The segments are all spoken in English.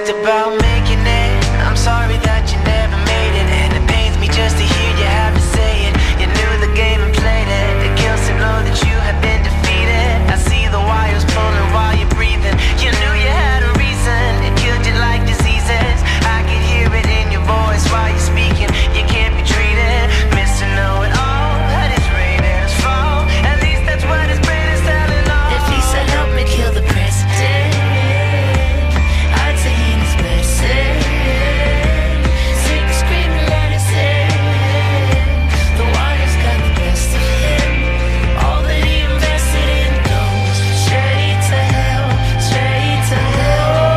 talked about making it. I'm sorry that you never made it, and it pains me just to hear you have to say it. You knew the game and played it. It kills to know that you have been defeated. I see the wires pulling while you're breathing. You knew you had a reason. It killed you like diseases. I can hear it in your voice while you're speaking. You can't be treated. Mr. Know-it-all, let his rain and his fall. At least that's what his brain is telling all. If he said help me kill the president, I'd say he needs medicine. Sick of screaming, let it sing. The wire's got the best of him. All that he invested in goes straight to hell, straight to hell.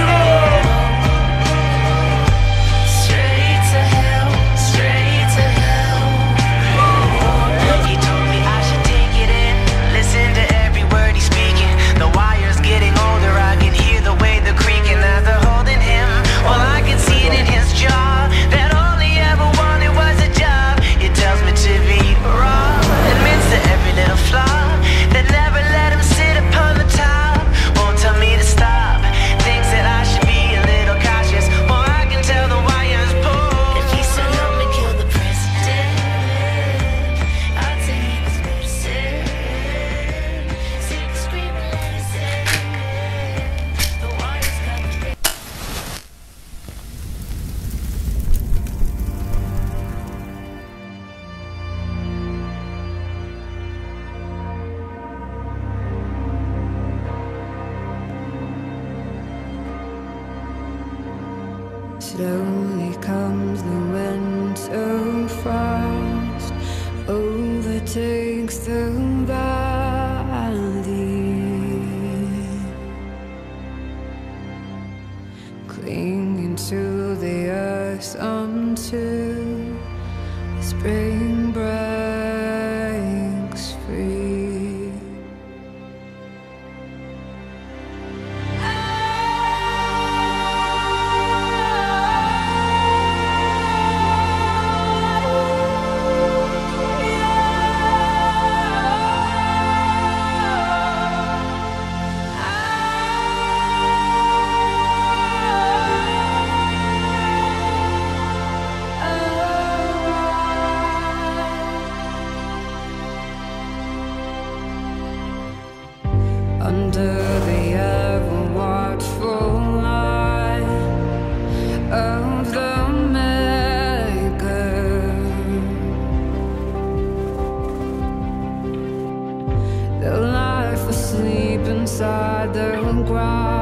Straight to hell, straight to hell. He told me I should take it in, listen to every word he's speaking. The wire's getting older, I can hear the way they're creaking as they're holding him. Well, I can see it in his jaw, that all he ever wanted was a job. It tells me to be raw, admits to every little flaw, that never let him sit upon the top. Won't tell me to stop, thinks that I should be a little cautious. Well, I can tell the wire's pulled. If he said help me kill the president, I'd say he needs medicine. Sick of screaming, let it sing. The wire's got the Slowly comes the winter frost, overtakes the valley, clinging to the earth until the spring breaks free. Under the ever-watchful eye of the Maker, the life asleep inside the ground.